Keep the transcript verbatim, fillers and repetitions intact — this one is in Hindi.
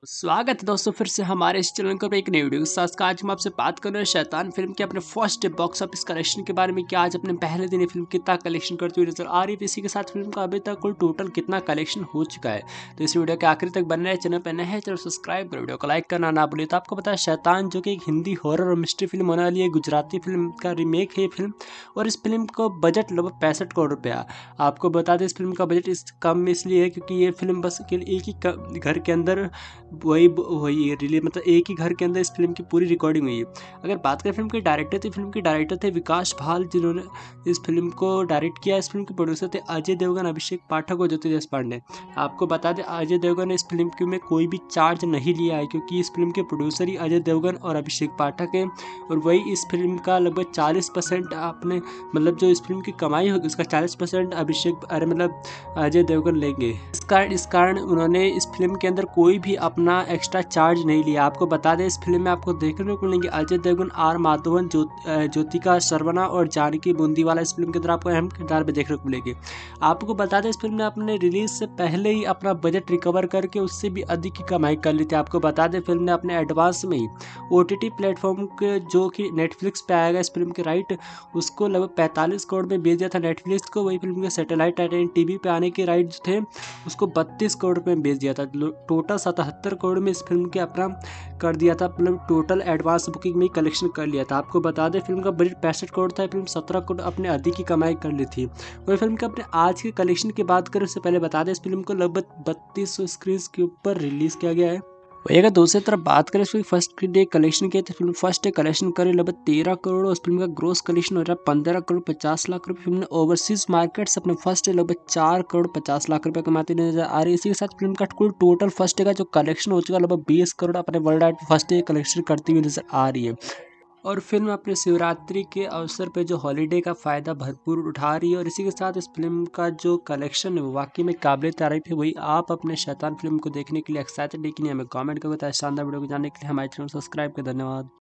स्वागत है दोस्तों फिर से हमारे इस चैनल पर एक नई वीडियो के साथ। आज हम आपसे बात कर रहे हैं शैतान फिल्म के अपने first day box office collection के बारे में कि आज अपने पहले दिन ये फिल्म कितना कलेक्शन करती हुई नजर आ रही है। इसी के साथ फिल्म का अभी तक कुल टोटल कितना कलेक्शन हो चुका है। तो इस वीडियो के आखिरी तक बन रहे चैनल पर नए हैं चैनल सब्सक्राइब कर वीडियो को लाइक करना ना भूलिए। तो आपको पता है शैतान जो कि एक हिंदी हॉरर और मिस्ट्री फिल्म होने वाली है, गुजराती फिल्म का रीमेक है ये फिल्म। और इस फिल्म को बजट लगभग पैंसठ करोड़ रुपया। आपको बता दें इस फिल्म का बजट इस कम इसलिए है क्योंकि ये फिल्म बस एक ही घर के अंदर वही वही रिलीज मतलब एक ही घर के अंदर इस फिल्म की पूरी रिकॉर्डिंग हुई है। अगर बात करें फिल्म के डायरेक्टर तो फिल्म के डायरेक्टर थे विकास भाल, जिन्होंने इस फिल्म को डायरेक्ट किया। इस फिल्म के प्रोड्यूसर थे अजय देवगन, अभिषेक पाठक और ज्योति देशपांडे। आपको बता दें अजय देवगन ने इस फिल्म के में कोई भी चार्ज नहीं लिया है क्योंकि इस फिल्म के प्रोड्यूसर ही अजय देवगन और अभिषेक पाठक है। और वही इस फिल्म का लगभग चालीस परसेंट आपने मतलब जो इस फिल्म की कमाई होगी उसका चालीस परसेंट अभिषेक अरे मतलब अजय देवगन लेंगे। इस कारण इस कारण उन्होंने इस फिल्म के अंदर कोई भी अपना एक्स्ट्रा चार्ज नहीं लिया। आपको बता दें इस फिल्म में आपको देखने को मिलेंगे अजय देवगन, आर माधवन, ज्योतिका सरवना और जानकी बूंदीवाला इस फिल्म के अंदर आपको अहम किरदार में देखने को मिलेंगे। आपको बता दें इस फिल्म ने अपने रिलीज से पहले ही अपना बजट रिकवर करके उससे भी अधिक की कमाई कर ली थी। आपको बता दें फिल्म ने अपने एडवांस में ही ओटीटी प्लेटफॉर्म के जो कि नेटफ्लिक्स पे आएगा इस फिल्म के राइट उसको लगभग पैंतालीस करोड़ में बेच दिया था नेटफ्लिक्स को। वही फिल्म के सैटेलाइट टीवी पे आने के राइट थे उसको बत्तीस करोड़ रुपये में बेच दिया था। टोटल सतहत्तर करोड़ में इस फिल्म के अपना कर दिया था, मतलब टोटल एडवांस बुकिंग में कलेक्शन कर लिया था। आपको बता दें फिल्म का बजट पैंसठ करोड़ था, फिल्म सत्रह करोड़ अपने अधिक की कमाई कर ली थी। वही फिल्म के अपने आज के कलेक्शन की बात करें उससे पहले बता दें इस फिल्म को लगभग बत्तीस सौ स्क्रीन के ऊपर रिलीज किया गया है। वही अगर दूसरी तरफ बात करें इसकी फर्स्ट डे कलेक्शन की तो फिल्म फर्स्ट डे कलेक्शन करे लगभग तेरह करोड़। उस फिल्म का ग्रोस कलेक्शन हो रहा है पंद्रह करोड़ पचास लाख रुपए। फिल्म ने ओवरसीज मार्केट्स अपने फर्स्ट डे लगभग चार करोड़ पचास लाख रुपए कमाती नजर आ रही है। इसी के साथ फिल्म का कुल टोटल फर्स्ट डे का जो कलेक्शन हो चुका है लगभग बीस करोड़ अपने worldwide first day collection करती हुई नजर आ रही है। और फिल्म अपने शिवरात्रि के अवसर पे जो हॉलीडे का फ़ायदा भरपूर उठा रही है। और इसी के साथ इस फिल्म का जो कलेक्शन है वो वाकई में काबिल तारीफ है। वही आप अपने शैतान फिल्म को देखने के लिए एक्साइटेड है कि नहीं हमें कमेंट करके बताएं। शानदार वीडियो को जानने के लिए हमारे चैनल सब्सक्राइब करें। धन्यवाद।